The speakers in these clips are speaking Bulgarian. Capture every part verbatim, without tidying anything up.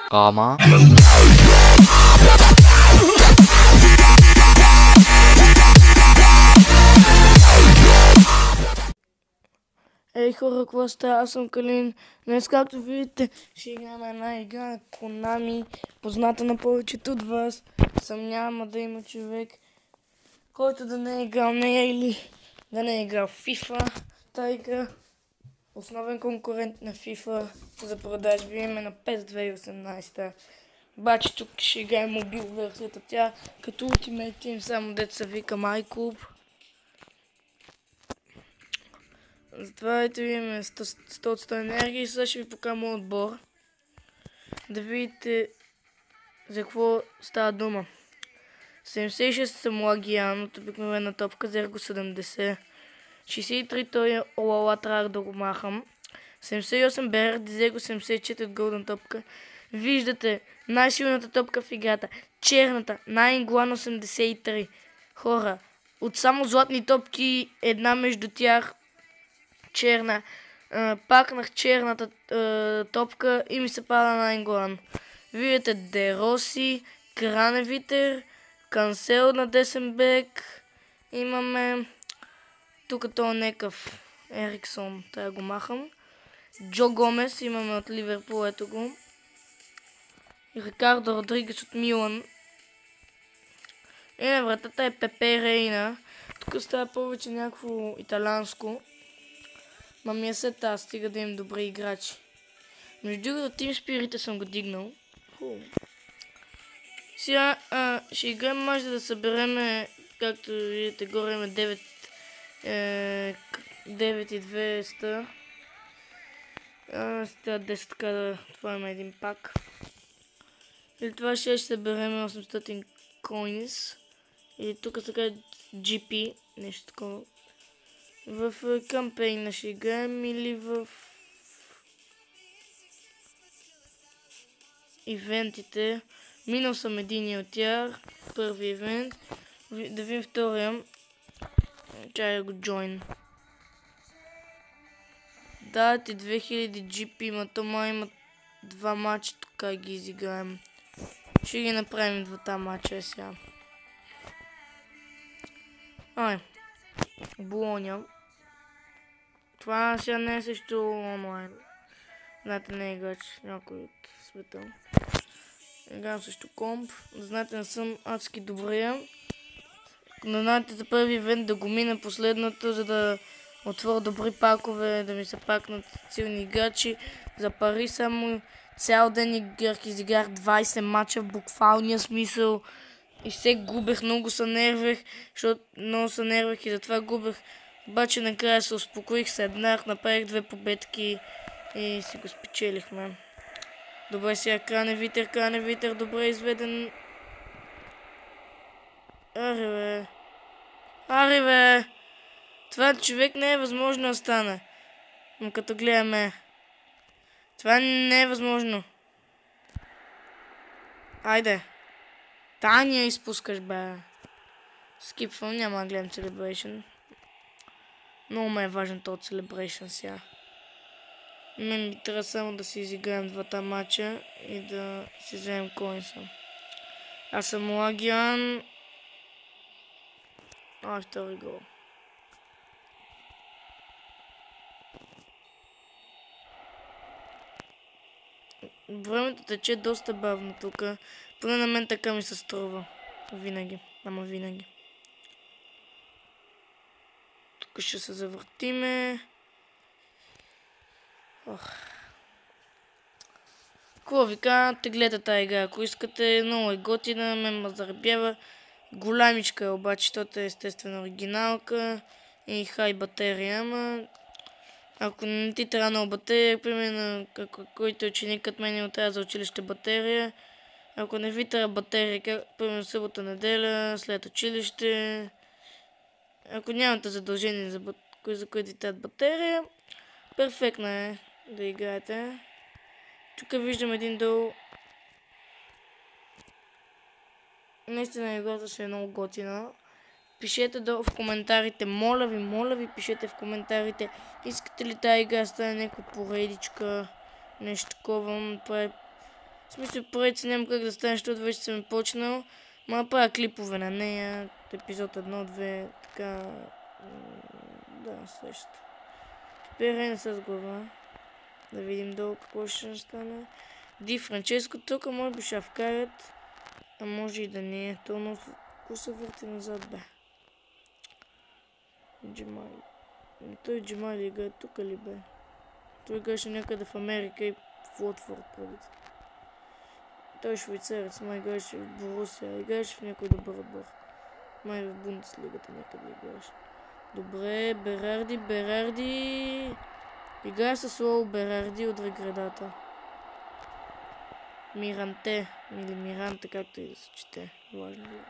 Ама. Ей хора, какво става? Аз съм Калин. Днес, както видите, ще играем една игра на Konami, позната на повечето от вас. Съм няма да има човек, който да не е играл нея или да не е играл в FIFA. Та игра, основен конкурент на FIFA за продажби има на пес две хиляди и осемнадесета. Обаче тук ще играем мобил версията, тя като Ultimate Team, само дето се вика MyClub. Затова ето имаме сто от сто енергия и сега ще ви покажа моят отбор. Да видите за какво става дума. седемдесет и шест съм Лагиан от обикновена топка, Зерго седемдесет. шейсет и три той е Олала, трябва да го махам. седемдесет и осем Берер, Дизего седемдесет и четири от Голден топка. Виждате най-силната топка в играта. Черната, най-инглан осемдесет и три. Хора, от само златни топки, една между тях черна. Uh, пакнах черната uh, топка и ми се пада на Инглан. Виждате Дероси, Краневитер, Кансел на десен бек. Имаме тук този некъв Ериксон, трябва да го махам. Джо Гомес имаме от Ливерпул, ето го. Рикардо Родригес от Милан. И на вратата е Пепе Рейна. Тук става повече някакво италянско. Ма ми е се тази, стига да им добри играчи. Между другото, Team Spirit съм го дигнал. Ху. Сега а, ще играем мач да събереме, както видите, горе има девет, е, девет и двеста. Сега десет така да отворим един пак. Или това ще ще събереме осемстотин coins. Или тук сега джи пи, нещо такова. В кампейна ще играем или в ивентите. Минал съм един от тях, първи ивент. Да видим втория. Чай да го join. Да, ти две хиляди джи пи, ма тома има два матча, тук ги изиграем. Ще ги направим двата матча сега. Ай, Болоня. Това сега не е също онлайн. Знаете, не е играч някой от света. Играм също комп. Знаете, не съм адски добрия. Но знаете, за първи ивент да го мина последното, за да отворя добри пакове, да ми се пакнат силни играчи. За пари само цял ден играх, изиграх двайсет мача в буквалния смисъл. И все губех, много се нервех, защото много се нервех и затова губех. Обаче накрая се успокоих, седнах, направих две победки и си го спечелихме. Добре, сега Краневитер, Краневитер, добре изведен. Аре бе. Аре бе. Това човек не е възможно да стане. Но като гледаме. Това не е възможно. Айде. Таня изпускаш бе. Скипвам, няма да гледам Celebration. Много ме е важен този Celebration сега. Мен ми трябва само да си изиграем двата матча и да си вземем коинса. Аз съм Лагиан. Ай, втори гол. Времето тече доста бавно тук. Поне на мен така ми се струва. Винаги. Ама винаги. Тук ще се завъртиме. Ох. Какво ви кажа, теглете тази игра, ако искате, много е готина, мен ме заребява. Голямичка е обаче, защото е естествено оригиналка и хай батерия, ама ако не ти трябва много батерия, примерно, който ученикът мен не трябва за училище батерия, ако не ви трябва батерия, как, примерно събота неделя, след училище, ако нямате задължение за, за които ви трябва батерия, перфектна е да играете. Тук виждам един долу. Наистина играта ще е много готина. Пишете долу в коментарите, моля ви, моля ви, пишете в коментарите, искате ли тази игра стане някаква поредичка, нещо такова. Това е смисъл, поредица няма как да стане, защото вече съм почнал. Ма правя клипове на нея, епизод едно, две, така... Да, същото. Перен с глава. Да видим долу какво ще стане. Ди Франческо тук може би ще вкарат. А може и да не е. То но ако се върти назад, бе. Джимали. Той Джимали играе тук ли бе? Той играше някъде в Америка и в Уотфорд преди. Той е швейцарец, май играше в Борусия, играше в някой добър отбор. Май в Бундеслигата някъде играше. Добре, Берарди, Берарди... Играе с Лоу Берарди от градата. Миранте, или Миранте, както и да се чете. Важно ли?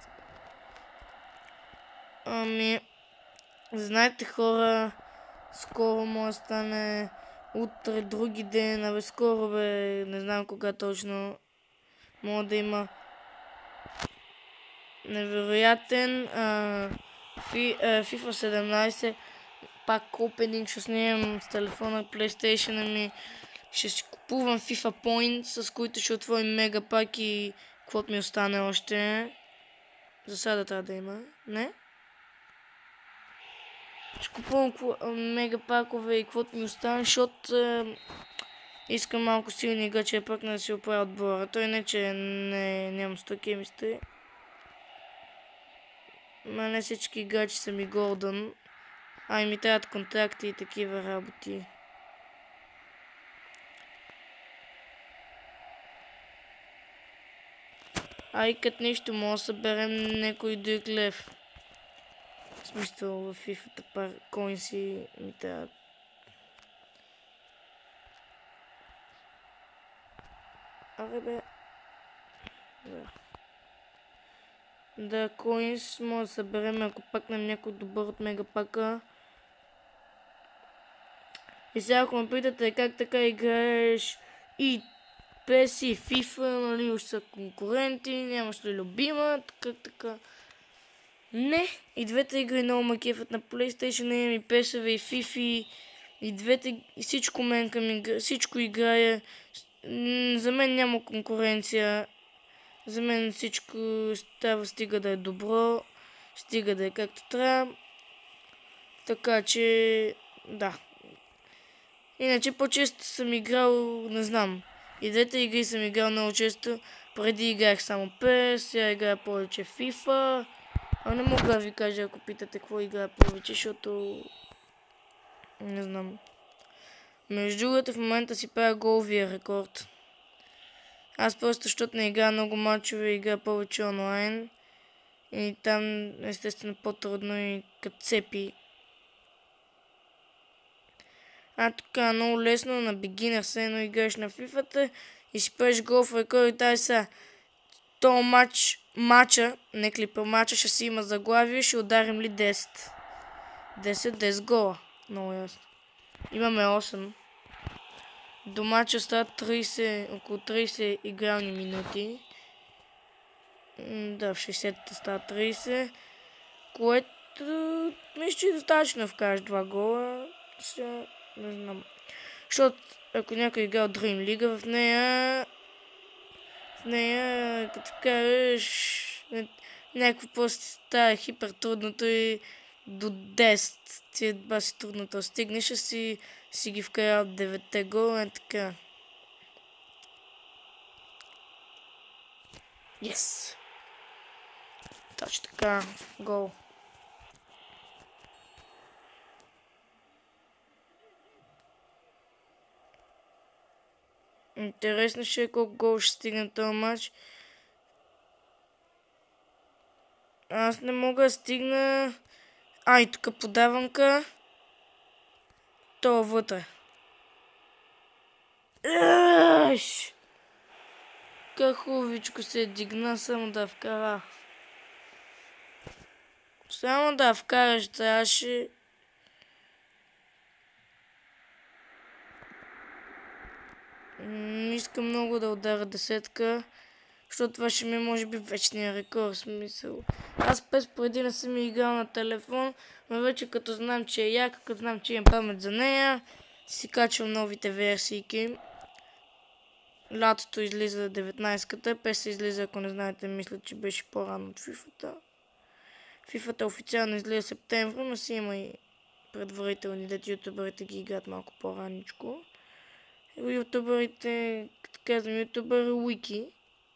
Ами... Знаете хора, скоро може да стане утре, други ден, абе скоро бе, не знам кога точно, може да има невероятен а, фи, а, FIFA седемнайсет, пак опенинг ще снимам с телефона, PlayStation ми, ще си купувам FIFA Points, с които ще отворим мега пак и каквото ми остане още. За сега трябва да има, не? Ще купувам мега пакове и каквото ми остане, защото е, искам малко силни гачи, пък не да си оправя отбора. Той не, че не, нямам сто кемистри. Ма не всички гачи са ми голдън. А и ми трябват контракти и такива работи. А и като нещо може да съберем някой друг лев. В смисъл в FIFA-та пар коинси ми трябват. Аре бе. Да. Да, коинс може да съберем, ако пакнем някой добър от мегапака. И сега ако ме питате как така играеш и пес и FIFA, нали, още са конкуренти, нямаш ли любима, как така. Не, и двете игри много ме кефят на PlayStation, имам и песове и FIFA, и двете, и всичко мен към игра, всичко играя. За мен няма конкуренция, за мен всичко става, стига да е добро, стига да е както трябва, така че, да. Иначе по-често съм играл, не знам, и двете игри съм играл много често, преди играх само пес, сега играя повече FIFA. А не мога да ви кажа, ако питате какво играя повече, защото не знам. Между другото, в момента си правя головия рекорд. Аз просто, защото не играя много мачове, играя повече онлайн. И там, естествено, по-трудно и като цепи. А тук е много лесно на бигинър, все едно играеш на фифата и си правиш голов рекорд и тази са. То матч, матча, не клипа, матча ще си има заглавие, ще ударим ли десет. десет, десет гола. Много ясно. Имаме осем. До матча стават трийсет, около трийсет игрални минути. Да, в шейсет стават трийсет. Което мисля, че е достатъчно да вкараш два гола. Сега не знам. Защото ако някой играл Dream League в нея, в нея като вкараш някакво просто става хипер трудното и до десет ти е баси трудното да стигнеш, а си, си ги вкарал деветте гола и така. Yes! Точно така, гол. Интересно ще е колко гол ще стигне този матч. Аз не мога да стигна... А, и тук подаванка. То вътре. Еш! Как хубавичко се дигна, само да вкара. Само да вкараш, трябваше... Не искам много да удара десетка, защото това ще ми е може би вечния рекорд, в смисъл. Аз пес преди не съм играл на телефон, но вече като знам, че е яка, като знам, че имам памет за нея, си качвам новите версийки. лятото излиза деветнайсетката, пес излиза, ако не знаете, мисля, че беше по-рано от фифата. Фифата официално излиза септември, но си има и предварителни, дето ютуберите ги играят малко по-раничко. Ютуберите, като казвам ютубър, Wiki.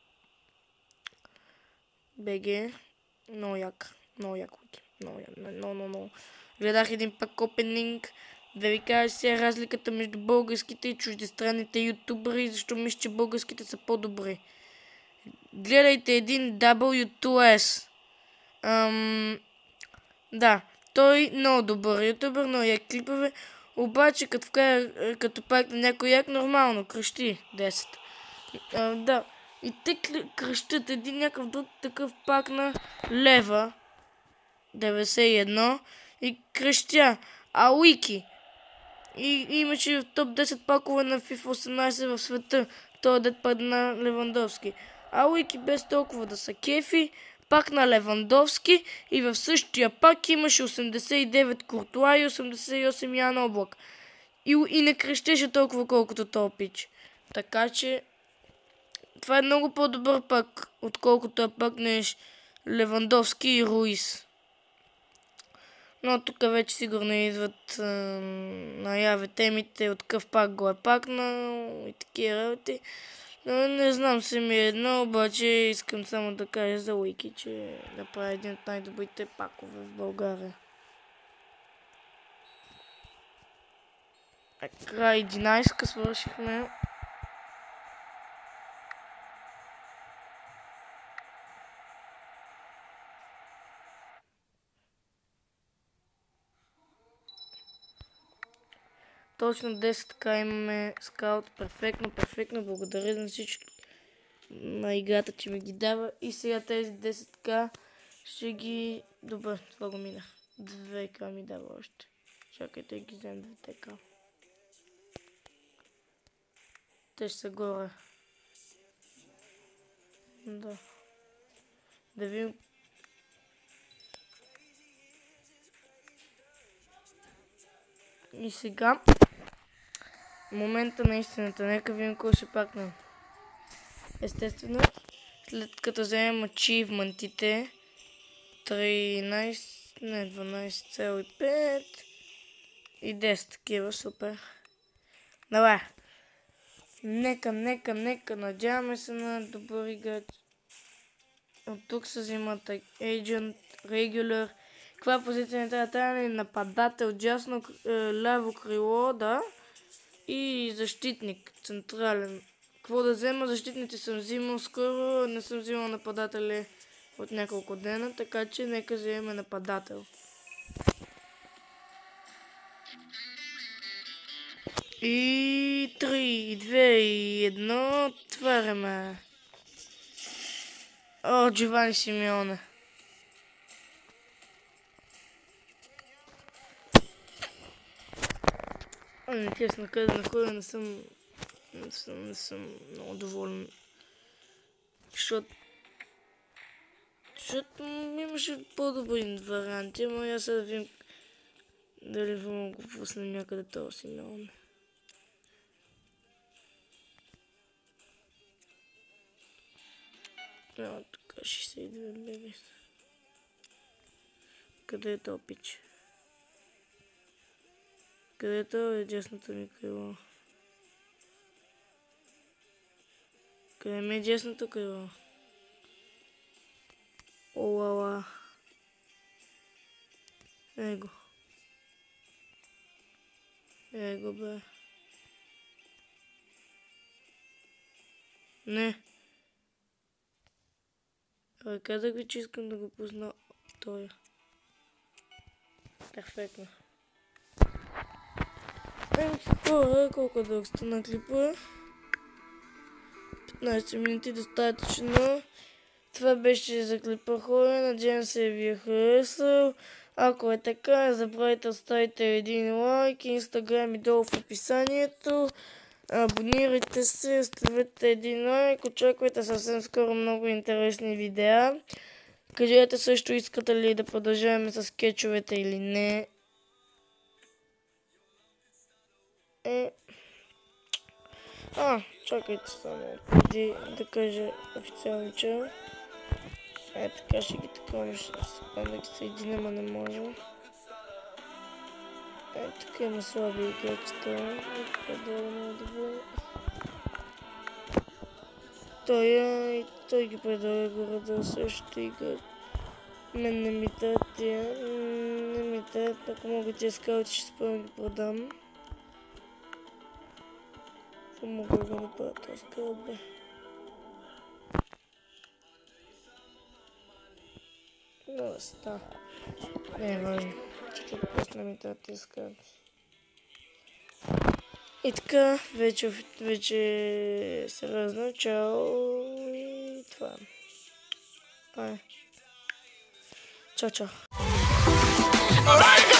би джи. Много як. Много як Wiki. Много як. Много, много, много. Гледах един пак опенинг. Да ви кажа сега разликата между българските и чуждестранните ютубъри, защо мисля, че българските са по-добри. Гледайте един дабъл ю ту ес. Ам... Да, той много добър ютубър, много як клипове, обаче като вкара, като пак на някой як, нормално, кръщи десет. А, да, и те кръщат един някакъв друг такъв пак на лева деветдесет и едно и кръщя, а Wiki. И имаше в топ десет пакове на FIFA осемнайсет в света, той дет пак на Левандовски. А Wiki без толкова да са кефи, пак на Левандовски и в същия пак имаше осемдесет и девет Куртуа и осемдесет и осем Ян Облак. И, и не крещеше толкова колкото този пич. Така че това е много по-добър пак, отколкото пак неш Левандовски и Руис. Но тук вече сигурно идват а, наяве темите от къв пак го е пакнал и такива работи. Но не знам се ми едно, обаче искам само да кажа за Wiki, че направи един от най-добрите пакове в България. Край единайсетка свършихме. Точно десет така имаме скаут. Перфектно, перфектно. Благодаря за всички на играта, че ми ги дава. И сега тези десет така ще ги... Добре, това го минах. две ка ми дава още. Чакайте ги взем две ка. Те ще са горе. Да. Да видим. И сега момента на истината. Нека видим кой ще пакнем. Естествено, след като вземем ачивментите тринайсет, не, дванайсет цяло и пет и десет такива, супер. Давай. Нека, нека, нека, надяваме се на добър играч. От тук се взимат Agent, Regular. Каква позиция не трябва? Трябва ли нападател, дясно, ляво крило, да. И защитник, централен. Какво да взема? Защитните съм взимал скоро, не съм взимал нападатели от няколко дена, така че нека вземем нападател. И три, и две, и едно, отваряме. О, Джовани Симеоне. Ами, честно казано, на кой не съм, не съм, не съм много доволен. Защото, защото имаше по-добри варианти, но аз сега да видим дали мога го пусна някъде този Симеоне. А, тук шейсет и две беби. Къде е този пич? Където е дясното ми крило? Къде ми е дясното крило? Олала. Его. Его, бе. Не. Абе, казах ви, че искам да го пусна тоя. Перфектно. Еми, хора, колко дълго стана клипа? петнайсет минути достатъчно. Това беше за клипа, хора. Надявам се ви е харесал. Ако е така, не забравяйте да оставите един лайк, инстаграм и долу в описанието. Абонирайте се, оставете един лайк. Очаквайте съвсем скоро много интересни видеа. Кажете също, искате ли да продължаваме с скетчовете или не. Е... А, Чакайте само, преди да кажа официално чао. Е, така ще ги такова, ще се да ги съединим, а не може. Е, тук има слаби играчета. По-долу много добре. Той, и той ги предлага горе-долу същото играч. Мен не ми дадат тия. Не ми дадат, ако мога тия скаути, ще спомня ги продам. Какво мога да го направя този скаут, бе? Да, ста. Не е важно. Чакай просто не ми дадат тия скаути. И така, вече, вече сериозно, чао и това. Това е. Чао, чао.